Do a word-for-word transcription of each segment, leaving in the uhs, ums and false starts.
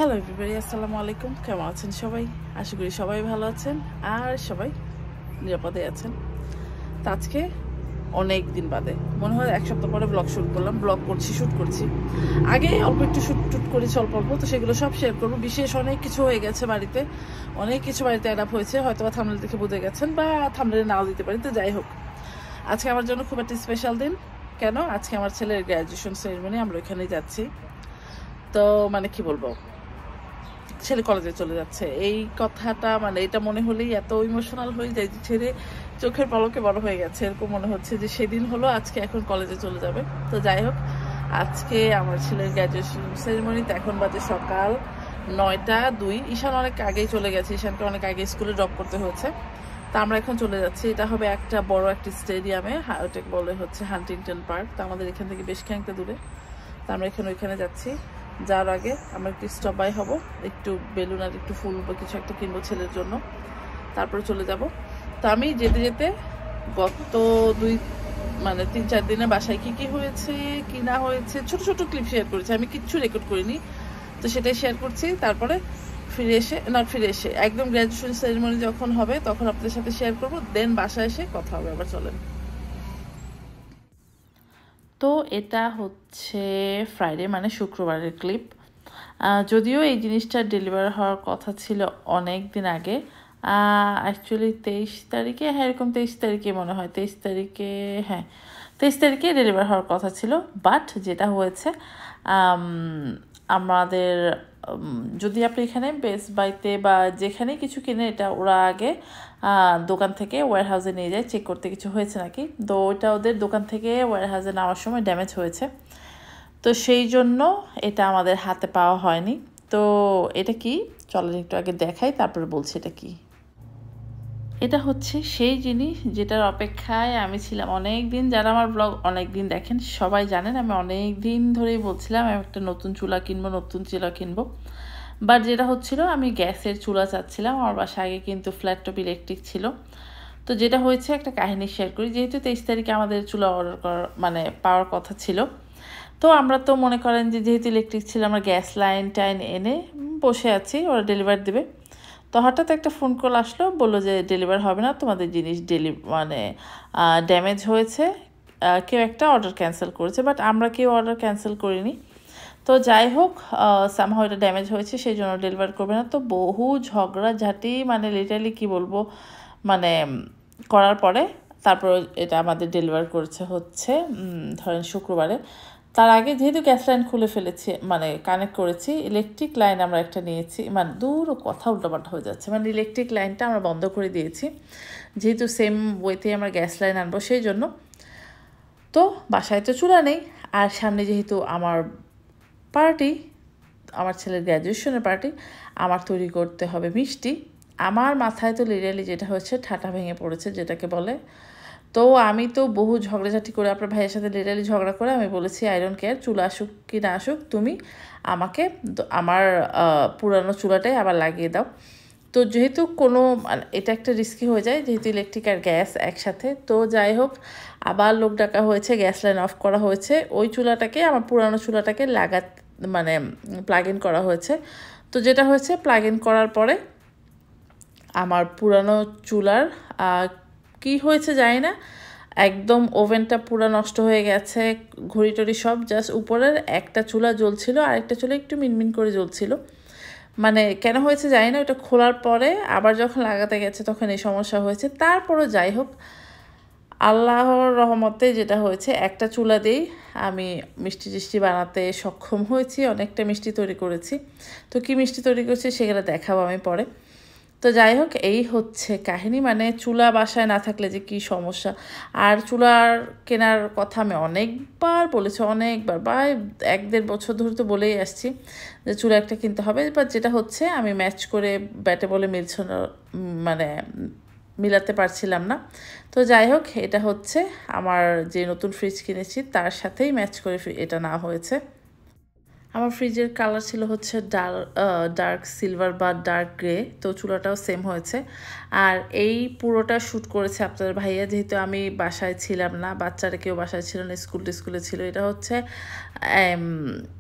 Hello everybody, আসসালামু আলাইকুম। কেমন আছেন সবাই? আশা করি সবাই ভালো আছেন আর সবাই নিরাপদে আছেন। তো আজকে অনেক দিন বাদে, মনে হয় এক সপ্তাহ পরে ব্লগ শুট করলাম। ব্লগ করছি, শ্যুট করছি। আগে অল্প একটু শ্যুট টুট করেছি, অল্প অল্প। তো সেগুলো সব শেয়ার করবো। বিশেষ অনেক কিছু হয়ে গেছে বাড়িতে, অনেক কিছু বাড়িতে অ্যাড আপ হয়েছে। হয়তো বা থাম্বনেল দেখে বুঝে গেছেন বা থাম্বনেলে নাও দিতে পারি। তো যাই হোক, আজকে আমার জন্য খুব একটা স্পেশাল দিন। কেন? আজকে আমার ছেলের গ্র্যাজুয়েশন সেরেমনি, আমরা ওইখানেই যাচ্ছি। তো মানে কি বলবো, ছেলে কলেজে চলে যাচ্ছে, এই কথাটা মানে এটা মনে হলেই এত ইমোশনাল হয়ে যায় যে ছেলে চোখের পলকে বড় হয়ে গেছে, এরকম মনে হচ্ছে যে সেদিন হলো, আজকে এখন কলেজে চলে যাবে। তো যাই হোক, আজকে আমার ছেলের গ্র্যাজুয়েশন সেরেমনিতে এখন বাজে সকাল নয়টা দুই। ঈশান অনেক আগেই চলে গেছে, ঈশানকে অনেক আগে স্কুলে ড্রপ করতে হয়েছে। তা আমরা এখন চলে যাচ্ছি। এটা হবে একটা বড় একটা স্টেডিয়ামে, ওটাকে বলে হচ্ছে হান্টিংটন পার্ক। তো আমাদের এখান থেকে বেশ খানিকটা দূরে। তো আমরা এখানে ওইখানে যাচ্ছি। যাওয়ার আগে আমরা একটু স্টপ বাই হবো, একটু বেলুন আর একটু ফুল বা কিছু একটা কিনবো ছেলের জন্য, তারপরে চলে যাব। তো আমি যেতে যেতে গত দুই মানে তিন চার দিনে বাসায় কি কি হয়েছে কি না হয়েছে ছোট ছোট ক্লিপ শেয়ার করেছি, আমি কিচ্ছু রেকর্ড করিনি। তো সেটাই শেয়ার করছি। তারপরে ফিরে এসে না ফিরে এসে একদম গ্র্যাজুয়েশন সেরেমনি যখন হবে তখন আপনাদের সাথে শেয়ার করবো। দেন বাসায় এসে কথা হবে আবার। চলেন। তো এটা হচ্ছে ফ্রাইডে মানে শুক্রবারের ক্লিপ। যদিও এই জিনিসটা ডেলিভার হওয়ার কথা ছিল অনেক দিন আগে, অ্যাকচুয়ালি তেইশ তারিখে, হ্যাঁ এরকম তেইশ তারিখে মনে হয়, তেইশ তারিখে হ্যাঁ তেইশ তারিখে ডেলিভার হওয়ার কথা ছিল। বাট যেটা হয়েছে, আমাদের যদি আপনি এখানে বেস্ট বাইতে বা যেখানে কিছু কিনে, এটা ওরা আগে দোকান থেকে ওয়্যার হাউসে নিয়ে যায় চেক করতে কিছু হয়েছে নাকি। তো ওইটা ওদের দোকান থেকে ওয়্যার হাউসে নেওয়ার সময় ড্যামেজ হয়েছে। তো সেই জন্য এটা আমাদের হাতে পাওয়া হয়নি। তো এটা কি, চলেন একটু আগে দেখাই, তারপরে বলছি এটা কি। এটা হচ্ছে সেই জিনিস যেটার অপেক্ষায় আমি ছিলাম অনেক দিন। যারা আমার ব্লগ অনেক দিন দেখেন সবাই জানেন আমি অনেক দিন ধরেই বলছিলাম আমি একটা নতুন চুলা কিনবো, নতুন চুলা কিনবো। বাট যেটা হচ্ছিল, আমি গ্যাসের চুলা চাচ্ছিলাম। আমার বাসায় আগে কিন্তু ফ্ল্যাট টপ ইলেকট্রিক ছিল। তো যেটা হয়েছে, একটা কাহিনী শেয়ার করি। যেহেতু তেইশ তারিখে আমাদের চুলা অর্ডার করার মানে পাওয়ার কথা ছিল, তো আমরা তো মনে করেন যে যেহেতু ইলেকট্রিক ছিল, আমরা গ্যাস লাইন টাইন এনে বসে আছি, ওরা ডেলিভার দেবে। তো হঠাৎ একটা ফোন কল আসলো, বললো যে ডেলিভার হবে না, তোমাদের জিনিস ডেলি মানে ড্যামেজ হয়েছে, কেউ একটা অর্ডার ক্যান্সেল করেছে। বাট আমরা কেউ অর্ডার ক্যান্সেল করিনি। তো যাই হোক, সামহাও এটা ড্যামেজ হয়েছে, সেই জন্য ডেলিভার করবে না। তো বহু ঝগড়াঝাটি, মানে লিটারালি কি বলবো, মানে করার পরে তারপর এটা আমাদের ডেলিভার করেছে হচ্ছে ধরেন শুক্রবারে। তার আগে যেহেতু গ্যাস লাইন খুলে ফেলেছি, মানে কানেক্ট করেছি, ইলেকট্রিক লাইন আমরা একটা নিয়েছি, মানে দূর কথা উল্টোপাল্টা হয়ে যাচ্ছে, মানে ইলেকট্রিক লাইনটা আমরা বন্ধ করে দিয়েছি, যেহেতু সেম ওয়েতে আমরা গ্যাস লাইন আনবো সেই জন্য। তো বাসায় তো চুলা নেই, আর সামনে যেহেতু আমার পার্টি, আমার ছেলের গ্র্যাজুয়েশনের পার্টি, আমার তৈরি করতে হবে মিষ্টি। আমার মাথায় তো লিটারালি যেটা হচ্ছে ঠাটা ভেঙে পড়েছে যেটাকে বলে। তো আমি তো বহু ঝগড়াঝাটি করে আপনার ভাইয়ের সাথে লিটারালি ঝগড়া করে আমি বলেছি আই ডোন্ট কেয়ার, চুলা আসুক কি না আসুক, তুমি আমাকে আমার পুরানো চুলাটাই আবার লাগিয়ে দাও। তো যেহেতু কোনো এটা একটা রিস্কি হয়ে যায়, যেহেতু ইলেকট্রিক আর গ্যাস একসাথে। তো যাই হোক, আবার লোক ডাকা হয়েছে, গ্যাস লাইন অফ করা হয়েছে, ওই চুলাটাকে আমার পুরানো চুলাটাকে লাগা মানে প্লাগ ইন করা হয়েছে। তো যেটা হয়েছে, প্লাগ ইন করার পরে আমার পুরানো চুলার কি হয়েছে জানি না, একদম ওভেনটা পুরো নষ্ট হয়ে গেছে, ঘড়ি টড়ি সব। জাস্ট উপরের একটা চুলা জ্বলছিল, আরেকটা চুলা একটু মিনমিন করে জ্বলছিল। মানে কেন হয়েছে জানি না, ওটা খোলার পরে আবার যখন লাগাতে গেছে তখন এই সমস্যা হয়েছে। তারপরও যাই হোক, আল্লাহর রহমতে যেটা হয়েছে, একটা চুলা দিয়েই আমি মিষ্টি টিষ্টি বানাতে সক্ষম হয়েছি, অনেকটা মিষ্টি তৈরি করেছি। তো কি মিষ্টি তৈরি করেছি সেগুলো দেখাবো আমি পরে। তো যাই হোক, এই হচ্ছে কাহিনী। মানে চুলা বাসায় না থাকলে যে কি সমস্যা। আর চুলার কেনার কথা আমি অনেকবার বলেছি, অনেকবার, বা এক দেড় বছর ধরে তো বলেই আসছি যে চুলা একটা কিনতে হবে। বাট যেটা হচ্ছে, আমি ম্যাচ করে ব্যাটে বলে মিলছে না, মানে মিলাতে পারছিলাম না। তো যাই হোক, এটা হচ্ছে আমার যে নতুন ফ্রিজ কিনেছি তার সাথেই ম্যাচ করে এটা না হয়েছে। আমার ফ্রিজের কালার ছিল হচ্ছে ডার্ক ডার্ক সিলভার বা ডার্ক গ্রে। তো চুলাটাও সেম হয়েছে। আর এই পুরোটা শ্যুট করেছে আপনাদের ভাইয়া, যেহেতু আমি বাসায় ছিলাম না, বাচ্চারা কেউ বাসায় ছিল না, স্কুল টিস্কুলে ছিল। এটা হচ্ছে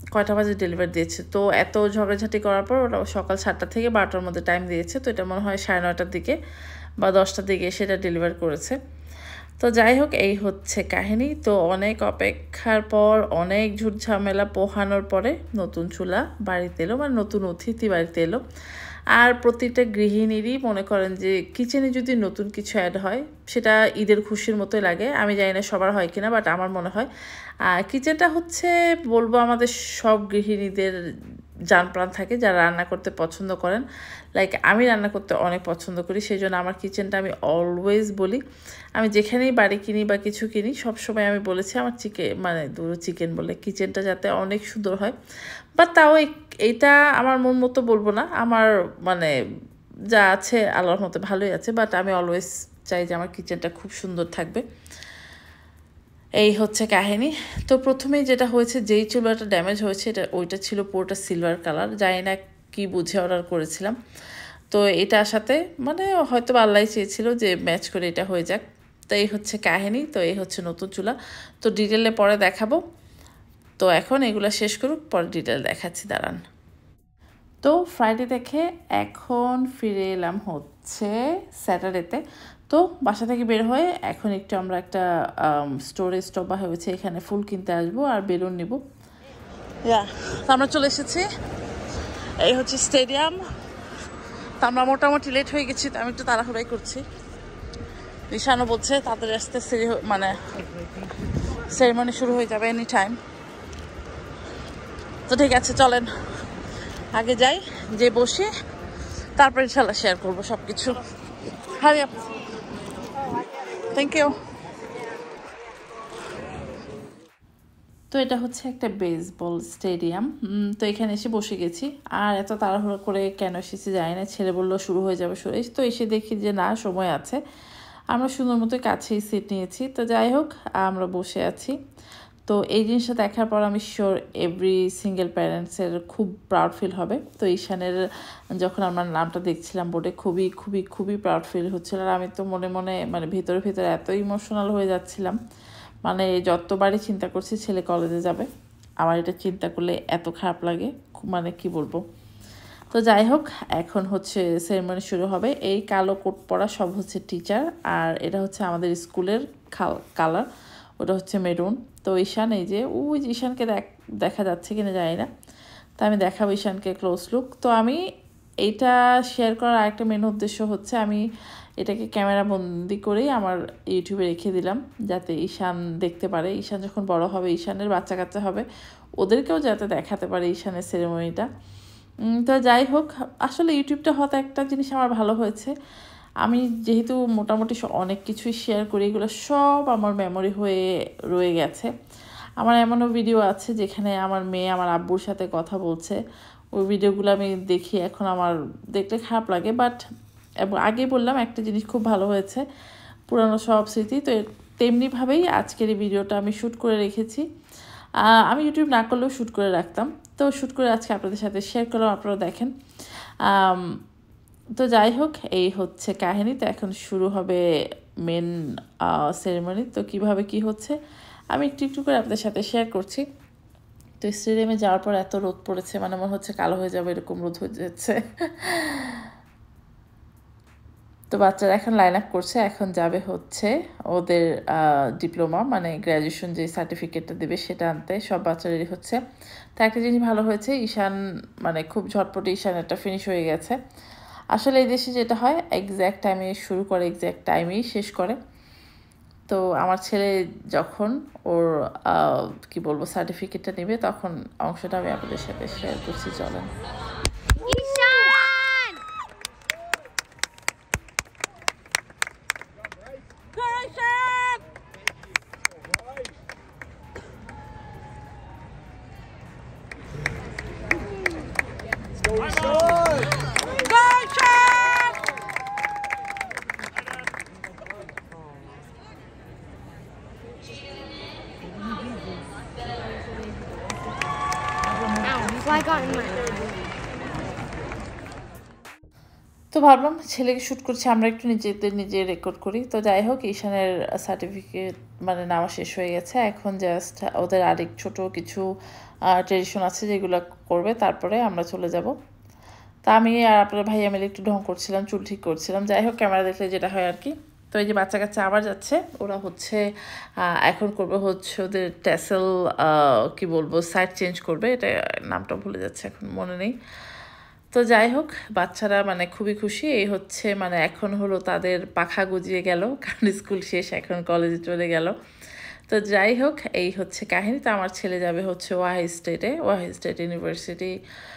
কয়টা বাজে ডেলিভারি দিয়েছে। তো এত ঝগড়াঝাটি করার পর ওরা সকাল সাতটা থেকে বারোটার মধ্যে টাইম দিয়েছে। তো এটা মনে হয় সাড়ে নয়টার দিকে বা দশটার দিকে সেটা ডেলিভার করেছে। তো যাই হোক, এই হচ্ছে কাহিনী। তো অনেক অপেক্ষার পর, অনেক ঝুট ঝামেলা পোহানোর পরে নতুন চুলা বাড়িতে এলো, মানে নতুন অতিথি বাড়িতে এলো। আর প্রতিটা গৃহিণীরই মনে করেন যে কিচেনে যদি নতুন কিছু অ্যাড হয় সেটা ঈদের খুশির মতোই লাগে। আমি জানি না সবার হয় কিনা, বাট আমার মনে হয় আর কিচেনটা হচ্ছে বলবো আমাদের সব গৃহিণীদের জান প্রাণ থাকে যারা রান্না করতে পছন্দ করেন। লাইক আমি রান্না করতে অনেক পছন্দ করি, সেই জন্য আমার কিচেনটা আমি অলওয়েজ বলি, আমি যেখানেই বাড়ি কিনি বা কিছু কিনি সবসময় আমি বলেছি আমার চিকেন মানে দুটো চিকেন বলে কিচেনটা যাতে অনেক সুন্দর হয়। বাট তাও এইটা আমার মন মতো বলবো না, আমার মানে যা আছে আল্লাহর মতো ভালোই আছে, বাট আমি অলওয়েজ চাই যে আমার কিচেনটা খুব সুন্দর থাকবে। এই হচ্ছে কাহিনী। তো প্রথমেই যেটা হয়েছে, যেই চুলাটা ড্যামেজ হয়েছে এটা ওইটা ছিল পুরোটা সিলভার কালার, জানি না কি বুঝে অর্ডার করেছিলাম। তো এটার সাথে মানে হয়তো আল্লাহ চেয়েছিল যে ম্যাচ করে এটা হয়ে যাক। তো এই হচ্ছে কাহিনী। তো এই হচ্ছে নতুন চুলা। তো ডিটেলে পরে দেখাবো। তো এখন এগুলো শেষ করুক, পরে ডিটেল দেখাচ্ছি, দাঁড়ান। তো ফ্রাইডে দেখে এখন ফিরে এলাম হচ্ছে স্যাটারডেতে। তো বাসা থেকে বের হয়ে এখন একটু আমরা একটা স্টোরে স্টপ বা হয়েছে এখানে ফুল কিনতে আসবো আর বেলুন নিব। ইয়া, তো আমরা চলে এসেছি, এই হচ্ছে স্টেডিয়াম। তো আমরা মোটামুটি লেট হয়ে গেছি, তো আমি একটু তাড়াহুড়াই করছি। ঈশানও বলছে তাদের আসতে মানে সেরিমনি শুরু হয়ে যাবে এনি টাইম। তো ঠিক আছে, চলেন আগে যাই, যে বসে তারপর ইনশাল্লাহ শেয়ার করবো সব কিছু। Hurry up, thank you. তো এটা হচ্ছে একটা বেসবল স্টেডিয়াম। তো এখানে এসে বসে গেছি, আর এত তাড়াহুড়ো করে কেন এসেছি জানি না। ছেলে বললো শুরু হয়ে যাবে শুরু, তো এসে দেখি যে না, সময় আছে। আমরা সুন্দর মতো কাছেই সিট নিয়েছি। তো যাই হোক, আমরা বসে আছি। তো এই জিনিসটা দেখার পর আমি শিওর এভরি সিঙ্গেল প্যারেন্টসের খুব প্রাউড ফিল হবে। তো ঈশানের যখন আমার নামটা দেখছিলাম বোর্ডে, খুবই খুবই খুবই প্রাউড ফিল হচ্ছিল। আর আমি তো মনে মনে মানে ভিতরে ভিতরে এত ইমোশনাল হয়ে যাচ্ছিলাম, মানে যতবারই চিন্তা করছি ছেলে কলেজে যাবে, আমার এটা চিন্তা করলে এত খারাপ লাগে, মানে কি বলবো। তো যাই হোক, এখন হচ্ছে সেরেমনি শুরু হবে। এই কালো কোট পরা সব হচ্ছে টিচার, আর এটা হচ্ছে আমাদের স্কুলের কালার, ওটা হচ্ছে মেরুন। তো ঈশান, এই যে ওই ঈশানকে দেখা যাচ্ছে কিনা জানি না, তো আমি দেখাবো ঈশানকে ক্লোজ লুক। তো আমি এইটা শেয়ার করার আরেকটা মেন উদ্দেশ্য হচ্ছে আমি এটাকে ক্যামেরা বন্দি করেই আমার ইউটিউবে রেখে দিলাম, যাতে ঈশান দেখতে পারে। ঈশান যখন বড় হবে, ঈশানের বাচ্চা কাচ্চা হবে, ওদেরকেও যাতে দেখাতে পারে ঈশানের সেরেমনিটা। তো যাই হোক, আসলে ইউটিউবটা হয়তো একটা জিনিস আমার ভালো হয়েছে, আমি যেহেতু মোটামুটি অনেক কিছুই শেয়ার করি, এগুলো সব আমার মেমোরি হয়ে রয়ে গেছে। আমার এমনও ভিডিও আছে যেখানে আমার মেয়ে আমার আব্বুর সাথে কথা বলছে, ওই ভিডিওগুলো আমি দেখি, এখন আমার দেখতে খারাপ লাগে। বাট এবং আগে বললাম একটা জিনিস খুব ভালো হয়েছে, পুরানো সব স্মৃতি। তো তেমনিভাবেই আজকের এই ভিডিওটা আমি শ্যুট করে রেখেছি। আমি ইউটিউব না করলেও শ্যুট করে রাখতাম, তো শ্যুট করে আজকে আপনাদের সাথে শেয়ার করলাম, আপনারা দেখেন। তো যাই হোক, এই হচ্ছে কাহিনী। তো এখন শুরু হবে মেন সেরেমনি। তো কিভাবে কি হচ্ছে আমি একটু একটু করে আপনাদের সাথে শেয়ার করছি। তো স্টেডিয়ামে যাওয়ার পর এত রোদ পড়েছে, মানে মনে হচ্ছে কালো হয়ে যাবে, এরকম রোদ হয়ে যাচ্ছে। তো বাচ্চারা এখন লাইন আপ করছে, এখন যাবে হচ্ছে ওদের ডিপ্লোমা মানে গ্র্যাজুয়েশন যে সার্টিফিকেটটা দেবে সেটা আনতে। সব বাচ্চাদেরই হচ্ছে। তো একটা জিনিস ভালো হয়েছে, ঈশান মানে খুব ঝটপটে ঈশান একটা ফিনিশ হয়ে গেছে। আসলে এই দেশে যেটা হয়, এক্স্যাক্ট টাইমে শুরু করে এক্স্যাক্ট টাইমেই শেষ করে। তো আমার ছেলে যখন ওর কি বলবো সার্টিফিকেটটা নেবে, তখন অংশটা আমি আপনাদের সাথে শেয়ার করছি, চলেন। তো ভাবলাম ছেলেকে শ্যুট করছি, আমরা একটু নিজেদের নিজে রেকর্ড করি। তো যাই হোক, ঈশানের সার্টিফিকেট মানে নেওয়া শেষ হয়ে গেছে, এখন জাস্ট ওদের আরেক ছোট কিছু ট্রেডিশন আছে যেগুলো করবে, তারপরে আমরা চলে যাব। তা আমি আর আপনার ভাইয়া মিলে একটু ঢং করছিলাম, চুল ঠিক করছিলাম। যাই হোক, ক্যামেরা দেখলে যেটা হয় আর কি। তো এই যে বাচ্চা কাচ্চা আবার যাচ্ছে, ওরা হচ্ছে এখন করবে হচ্ছে ওদের ট্যাসেল, কি বলবো, সাইড চেঞ্জ করবে, এটা নামটা ভুলে যাচ্ছে এখন, মনে নেই। তো যাই হোক, বাচ্চারা মানে খুবই খুশি। এই হচ্ছে মানে এখন হলো তাদের পাখা গজিয়ে গেল, কারণ স্কুল শেষ, এখন কলেজে চলে গেল। তো যাই হোক, এই হচ্ছে কাহিনী। তো আমার ছেলে যাবে হচ্ছে ওয়াহি স্টেটে, ওয়াহি স্টেট ইউনিভার্সিটি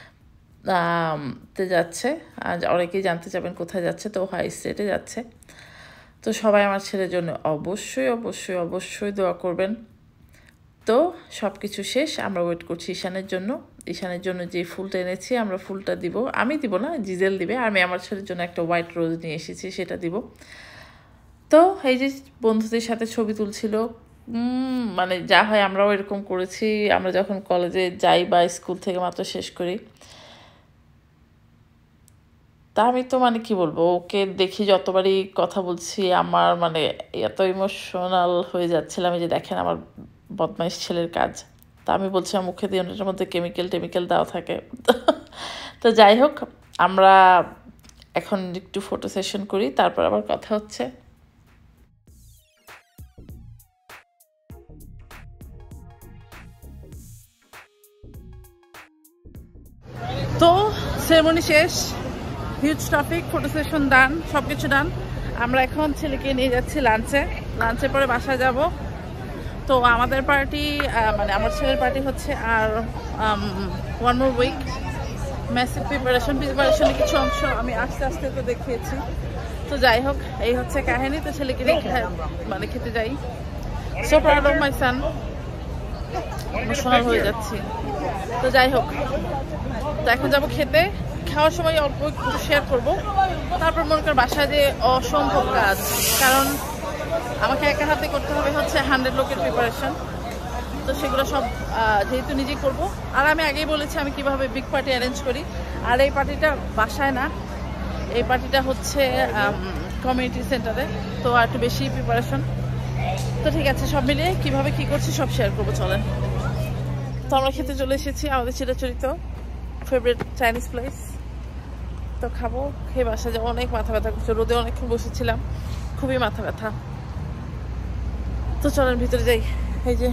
তে যাচ্ছে। আজ অনেকেই জানতে চাবেন কোথায় যাচ্ছে, তো ওয়াহি স্টেটে যাচ্ছে। তো সবাই আমার ছেলের জন্য অবশ্যই অবশ্যই অবশ্যই দোয়া করবেন। তো সব কিছু শেষ, আমরা ওয়েট করছি ঈশানের জন্য। ঈশানের জন্য যে ফুলটা এনেছি আমরা ফুলটা দিব, আমি দিব না, জিজেল দিবে। আমি আমার ছেলের জন্য একটা হোয়াইট রোজ নিয়ে এসেছি, সেটা দিব। তো এই যে বন্ধুদের সাথে ছবি তুলছিল, মানে যা হয় আমরাও এরকম করেছি আমরা যখন কলেজে যাই বা স্কুল থেকে মাত্র শেষ করি। তা আমি তো মানে কি বলবো, ওকে দেখি যতবারই কথা বলছি আমার মানে এত ইমোশনাল হয়ে যাচ্ছিলাম। যে দেখেন আমার বদমাইশ ছেলের কাজ। তা আমি বলছিলাম মুখে দিয়ে ওটার মধ্যে কেমিক্যাল টেমিক্যাল দেওয়া থাকে। তো যাই হোক, আমরা এখন একটু ফটো সেশন করি, তারপর আবার কথা হচ্ছে। তো সেরেমনি শেষ, huge traffic, photo session done, সব কিছু ডান। আমরা এখন ছেলেকে নিয়ে যাচ্ছি লাঞ্চে, লাঞ্চের পরে বাসায় যাব। তো আমাদের পার্টি মানে আমার ছেলের পার্টি হচ্ছে আর one more week. Massive preparation, প্রিপারেশনের কিছু অংশ আমি আস্তে আস্তে তো দেখিয়েছি। তো যাই হোক, এই হচ্ছে কাহিনী। তো ছেলেকে নিয়ে মানে খেতে যাই। So proud of my son, emotional হয়ে যাচ্ছি। তো যাই হোক, তো এখন যাবো খেতে। খাওয়ার সময় অল্প একটু শেয়ার করবো, তারপর মনে কর বাসায় যে অসম্ভব কাজ, কারণ আমাকে একা হাতে করতে হবে হচ্ছে হান্ড্রেড লোকের প্রিপারেশন। তো সেগুলো সব যেহেতু নিজেই করবো। আর আমি আগেই বলেছি আমি কিভাবে বিগ পার্টি অ্যারেঞ্জ করি। আর এই পার্টিটা বাসায় না, এই পার্টিটা হচ্ছে কমিউনিটি সেন্টারে, তো আর একটু বেশি প্রিপারেশন। তো ঠিক আছে, সব মিলিয়ে কিভাবে কি করছি সব শেয়ার করবো, চলেন। তো আমরা খেতে চলে এসেছি আমাদের চিরাচরিত ফেভারিট চাইনিজ প্লেস। তো খাবো, খেয়ে বাসা যাবো। অনেক মাথা ব্যথা করছে, রোদে অনেকক্ষণ বসেছিলাম, খুবই মাথা ব্যথা। তো চলেন ভিতরে যাই। এই যে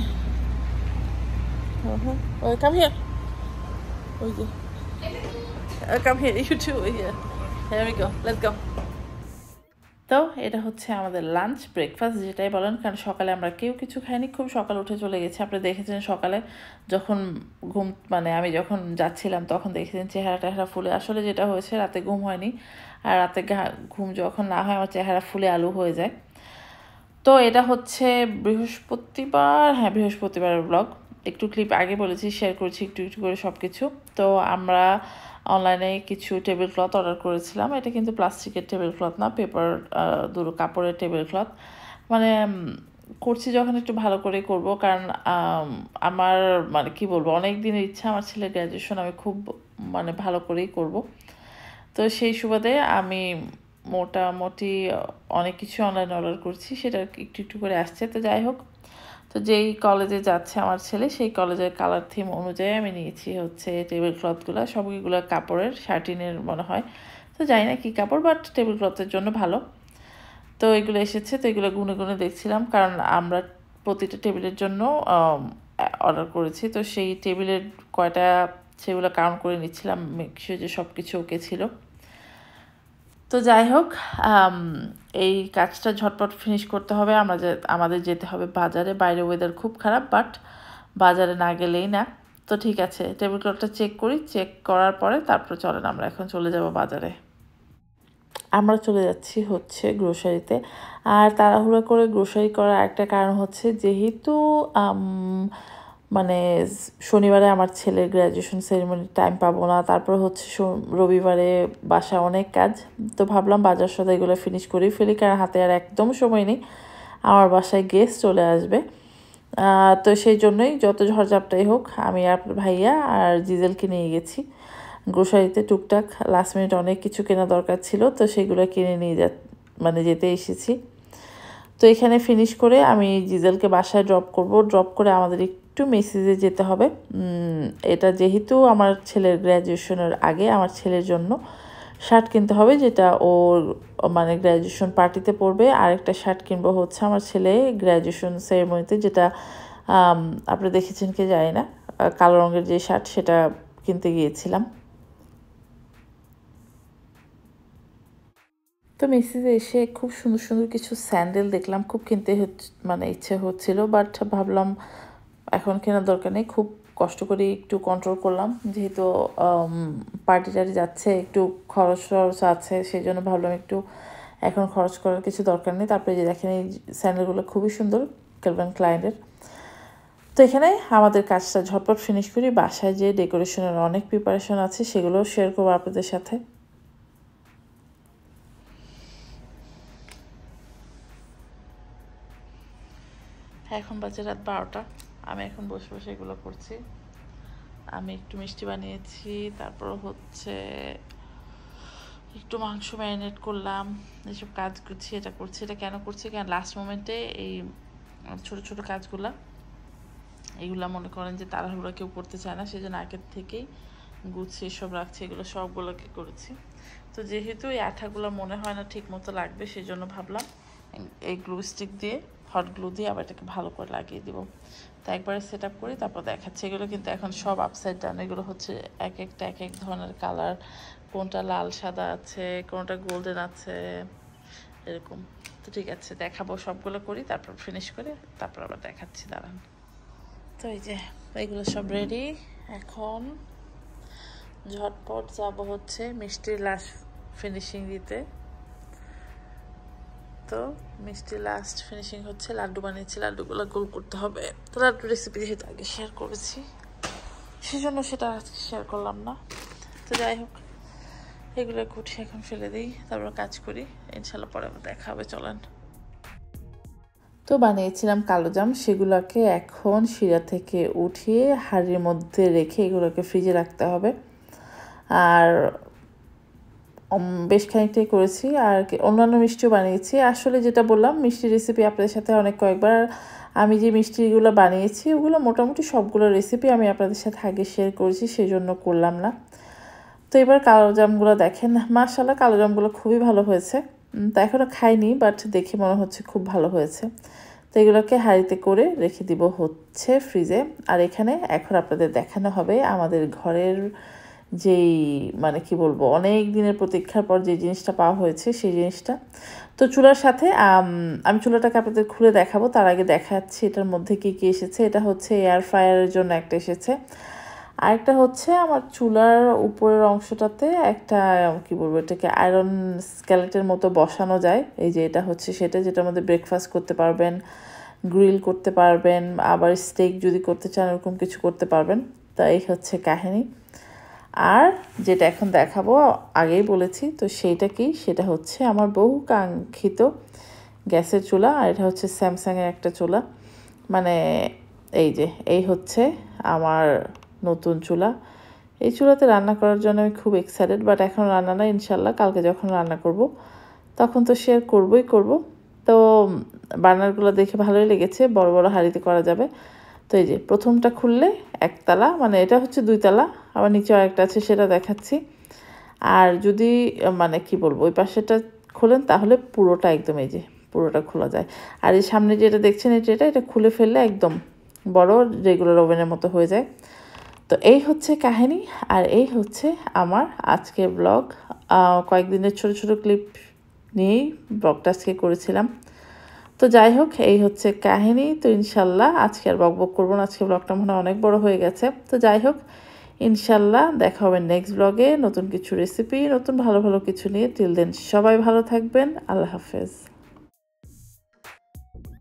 কাম হিয়ার, ওই যে come here, you too, here we go, let's go. তো এটা হচ্ছে আমাদের লাঞ্চ, ব্রেকফাস্ট যেটাই বলেন, কারণ সকালে আমরা কেউ কিছু খাইনি, খুব সকালে উঠে চলে গেছি। আপনি দেখেছেন সকালে যখন ঘুম মানে আমি যখন যাচ্ছিলাম তখন দেখেছেন চেহারা টেহারা ফুলে। আসলে যেটা হয়েছে, রাতে ঘুম হয়নি, আর রাতে ঘুম যখন না হয় আমার চেহারা ফুলে আলু হয়ে যায়। তো এটা হচ্ছে বৃহস্পতিবার, হ্যাঁ বৃহস্পতিবারের ব্লগ। একটু ক্লিপ আগে বলেছি, শেয়ার করেছি একটু একটু করে সব কিছু। তো আমরা অনলাইনে কিছু টেবিল ক্লথ অর্ডার করেছিলাম। এটা কিন্তু প্লাস্টিকের টেবিল ক্লথ না, পেপার দুটো কাপড়ের টেবিল ক্লথ। মানে করছি যখন একটু ভালো করে করব, কারণ আমার মানে কি বলবো, অনেক দিনের ইচ্ছা আমার ছেলের গ্র্যাজুয়েশন আমি খুব মানে ভালো করেই করব। তো সেই সুবাদে আমি মোটামুটি অনেক কিছু অনলাইন অর্ডার করছি, সেটা একটু একটু করে আসছে। তো যাই হোক, তো যেই কলেজে যাচ্ছে আমার ছেলে সেই কলেজের কালার থিম অনুযায়ী আমি নিয়েছি হচ্ছে টেবিল ক্লথগুলো। সবগুলো কাপড়ের, শার্টিনের মনে হয়, তো জানি না কী কাপড়, বাট টেবিল ক্লথের জন্য ভালো। তো এগুলো এসেছে, তো এগুলো গুনে গুনে দেখছিলাম, কারণ আমরা প্রতিটা টেবিলের জন্য অর্ডার করেছি। তো সেই টেবিলের কয়টা সেগুলো কাউন্ট করে নিচ্ছিলাম, মেক শিওর যে সব কিছু ওকে ছিল। তো যাই হোক, এই কাজটা ঝটপট ফিনিশ করতে হবে। আমরা যে আমাদের যেতে হবে বাজারে, বাইরে ওয়েদার খুব খারাপ, বাট বাজারে না গেলেই না। তো ঠিক আছে, টেবিল ক্লথটা চেক করি, চেক করার পরে তারপর চলেন আমরা এখন চলে যাব বাজারে। আমরা চলে যাচ্ছি হচ্ছে গ্রোসারিতে। আর তাড়াহুড়ো করে গ্রোসারি করার একটা কারণ হচ্ছে, যেহেতু মানে শনিবারে আমার ছেলের গ্র্যাজুয়েশন সেরিমনি টাইম পাবো না, তারপর হচ্ছে রবিবারে বাসা অনেক কাজ। তো ভাবলাম বাজার সদা এগুলো ফিনিশ করেই ফেলি, কারণ হাতে আর একদম সময় নেই, আমার বাসায় গেস্ট চলে আসবে। তো সেই জন্যই যত ঝড়ঝাপটাই হোক, আমি আর ভাইয়া আর জিজেলকে নিয়ে গেছি। গ্রোসারিতে টুকটাক লাস্ট মিনিট অনেক কিছু কেনা দরকার ছিল, তো সেগুলো কিনে নিয়ে যা মানে যেতে এসেছি। তো এখানে ফিনিশ করে আমি জিজেলকে বাসায় ড্রপ করব। ড্রপ করে আমাদের একটু মেসেজে যেতে হবে। এটা যেহেতু আমার ছেলের গ্র্যাজুয়েশনের আগে আমার ছেলের জন্য শার্ট কিনতে হবে, যেটা ওর মানে গ্র্যাজুয়েশন পার্টিতে পরবে। আর একটা শার্ট কিনবো হচ্ছে আমার ছেলে গ্র্যাজুয়েশন সেরেমনিতে, যেটা আপনি দেখেছেন কি জানি না, কালো রঙের যে শার্ট, সেটা কিনতে গিয়েছিলাম। তো মেসেজে এসে খুব সুন্দর সুন্দর কিছু স্যান্ডেল দেখলাম, খুব কিনতে মানে ইচ্ছে হচ্ছিল, বাট ভাবলাম এখন কেনার দরকার নেই। খুব কষ্ট করে একটু কন্ট্রোল করলাম, যেহেতু পার্টি টার্টি যাচ্ছে, একটু খরচ খরচ আছে, সেই জন্য ভাবলাম একটু এখন খরচ করার কিছু দরকার নেই। তারপরে যে দেখেন এই স্যান্ডেলগুলো খুবই সুন্দর, ক্যালভিন ক্লাইনের। তো এখানে আমাদের কাজটা ঝটপট ফিনিশ করি। বাসায় যে ডেকোরেশনের অনেক প্রিপারেশন আছে, সেগুলো শেয়ার করবো আপনাদের সাথে। এখন বাজে রাত বারোটা, আমি এখন বসে বসে এগুলো করছি। আমি একটু মিষ্টি বানিয়েছি, তারপর হচ্ছে একটু মাংস ম্যারিনেট করলাম, এসব কাজ করছি। এটা করছি, এটা কেন করছি, কেন লাস্ট মোমেন্টে এই ছোট ছোট কাজগুলা এগুলা মনে করেন যে তাড়াহুড়ো কেউ করতে চায় না, সেই জন্য আগের থেকেই গুছিয়ে সব রাখছি। এগুলো সবগুলোকে করেছি। তো যেহেতু এই আঠাগুলো মনে হয় না ঠিক মতো লাগবে, সেই জন্য ভাবলাম এই গ্লু স্টিক দিয়ে, হট গ্লু দিয়ে আবার এটাকে ভালো করে লাগিয়ে দিব। তো একবারে সেট আপ করি, তারপর দেখাচ্ছি। এগুলো কিন্তু এখন সব আপসাইড ডাউন। এগুলো হচ্ছে এক একটা এক এক ধরনের কালার, কোনটা লাল সাদা আছে, কোনটা গোল্ডেন আছে, এরকম। তো ঠিক আছে, দেখাবো সবগুলো করি, তারপর ফিনিশ করে তারপর আবার দেখাচ্ছি, দাঁড়ান। তো এই যে এগুলো সব রেডি। এখন ঝটপট যাব হচ্ছে মিষ্টির লাস্ট ফিনিশিং দিতে। তো মিষ্টি লাস্ট ফিনিশিং হচ্ছে লাড্ডু বানিয়েছি, লাড্ডুগুলো গোল করতে হবে। তো লাড্ডু রেসিপি যেহেতু আগে শেয়ার করেছি, সেজন্য সেটা আজকে শেয়ার করলাম না। তো যাই হোক, এগুলো কুঠি এখন ফেলে দিই, তারপর কাজ করি। ইনশাল্লাহ পরে আবার দেখা হবে, চলেন। তো বানিয়েছিলাম কালোজাম, সেগুলোকে এখন শিরা থেকে উঠিয়ে হাঁড়ির মধ্যে রেখে এগুলোকে ফ্রিজে রাখতে হবে। আর বেশ খানিকটাই করেছি, আর অন্যান্য মিষ্টিও বানিয়েছি। আসলে যেটা বললাম, মিষ্টি রেসিপি আপনাদের সাথে অনেক কয়েকবার আমি যে মিষ্টিগুলো বানিয়েছি, ওগুলো মোটামুটি সবগুলো রেসিপি আমি আপনাদের সাথে আগে শেয়ার করেছি, সেই জন্য করলাম না। তো এবার কালোজামগুলো দেখেন, মাশাআল্লাহ কালোজামগুলো খুবই ভালো হয়েছে। তা এখনও খাইনি, বাট দেখে মনে হচ্ছে খুব ভালো হয়েছে। তো এগুলোকে হাঁড়িতে করে রেখে দিব হচ্ছে ফ্রিজে। আর এখানে এখন আপনাদের দেখানো হবে আমাদের ঘরের যেই মানে কি বলবো, অনেক দিনের প্রতীক্ষার পর যে জিনিসটা পাওয়া হয়েছে, সেই জিনিসটা। তো চুলার সাথে আমি চুলাটাকে আপনাদের খুলে দেখাবো, তার আগে দেখাচ্ছি এটার মধ্যে কি কি এসেছে। এটা হচ্ছে এয়ার ফ্রায়ারের জন্য একটা এসেছে, আরেকটা হচ্ছে আমার চুলার উপরের অংশটাতে একটা কি বলবো, এটাকে আয়রন স্কেলেটের মতো বসানো যায়। এই যে এটা হচ্ছে সেটা, যেটার মধ্যে ব্রেকফাস্ট করতে পারবেন, গ্রিল করতে পারবেন, আবার স্টেক যদি করতে চান এরকম কিছু করতে পারবেন। তা এই হচ্ছে কাহিনী। আর যেটা এখন দেখাবো আগেই বলেছি, তো সেইটা কি, সেটা হচ্ছে আমার বহু কাঙ্ক্ষিত গ্যাসের চুলা। আর এটা হচ্ছে স্যামসাংয়ের একটা চুলা। মানে এই যে এই হচ্ছে আমার নতুন চুলা। এই চুলাতে রান্না করার জন্য আমি খুব এক্সাইটেড, বাট এখন রান্না না, ইনশাল্লাহ কালকে যখন রান্না করব তখন তো শেয়ার করবই করব। তো বার্নারগুলো দেখে ভালোই লেগেছে, বড় বড় হাঁড়িতে করা যাবে। তো এই যে প্রথমটা খুললে একতলা, মানে এটা হচ্ছে দুইতলা, আবার নিচে আরেকটা আছে, সেটা দেখাচ্ছি। আর যদি মানে কি বলবো, ওই পাশেটা খোলেন তাহলে পুরোটা একদম এই যে পুরোটা খোলা যায়। আর এই সামনে যেটা দেখছেন এটা এটা খুলে ফেললে একদম বড় রেগুলার ওভেনের মতো হয়ে যায়। তো এই হচ্ছে কাহিনী, আর এই হচ্ছে আমার আজকের ব্লগ। কয়েকদিনের ছোট ছোট ক্লিপ নিয়েই ব্লগটা আজকে করেছিলাম। তো যাই হোক, এই হচ্ছে কাহিনী। তো ইনশাল্লাহ আজকে আর বক বক করবো না, আজকে ব্লগটা মনে হয় অনেক বড় হয়ে গেছে। তো যাই হোক, ইনশাল্লাহ দেখা হবে নেক্সট ব্লগে নতুন কিছু রেসিপি, নতুন ভালো ভালো কিছু নিয়ে। টিল দেন সবাই ভালো থাকবেন, আল্লাহ হাফেজ।